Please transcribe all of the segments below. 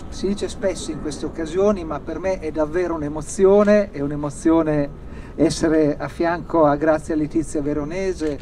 Si dice spesso in queste occasioni, ma per me è davvero un'emozione, essere a fianco a Grazia Letizia Veronese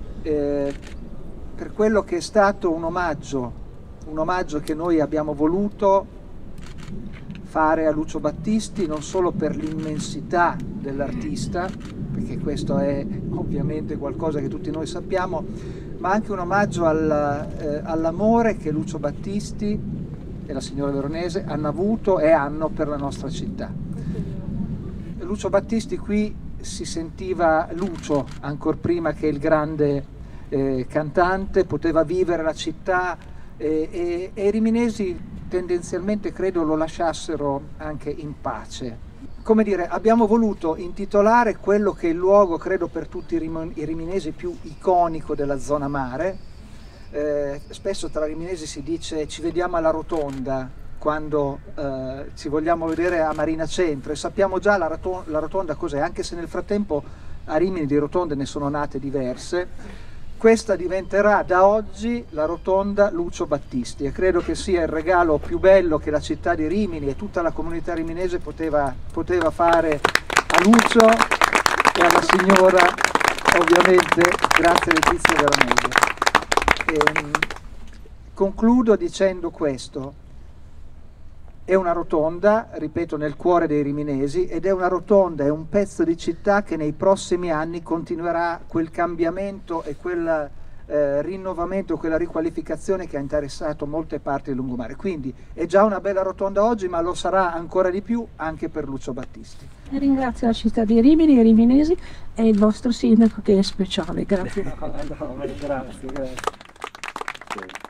per quello che è stato un omaggio che noi abbiamo voluto fare a Lucio Battisti, non solo per l'immensità dell'artista, perché questo è ovviamente qualcosa che tutti noi sappiamo, ma anche un omaggio all'amore che Lucio Battisti e la signora Veronese hanno avuto e hanno per la nostra città. Lucio Battisti qui si sentiva Lucio ancor prima che il grande cantante, poteva vivere la città e i riminesi tendenzialmente credo lo lasciassero anche in pace. Come dire, abbiamo voluto intitolare quello che è il luogo, credo per tutti i riminesi, più iconico della zona mare. Spesso tra riminesi si dice ci vediamo alla Rotonda quando ci vogliamo vedere a Marina Centro, e sappiamo già la Rotonda cos'è, anche se nel frattempo a Rimini di rotonde ne sono nate diverse. Questa diventerà da oggi la Rotonda Lucio Battisti e credo che sia il regalo più bello che la città di Rimini e tutta la comunità riminese poteva fare a Lucio e alla signora, ovviamente, Grazia Letizia Veronese. Concludo dicendo questo: è una rotonda, ripeto, nel cuore dei riminesi, ed è una rotonda, è un pezzo di città che nei prossimi anni continuerà quel cambiamento e quel rinnovamento, quella riqualificazione che ha interessato molte parti del lungomare. Quindi è già una bella rotonda oggi, ma lo sarà ancora di più anche per Lucio Battisti. Ringrazio la città di Rimini, i riminesi e il vostro sindaco che è speciale. Grazie. Grazie.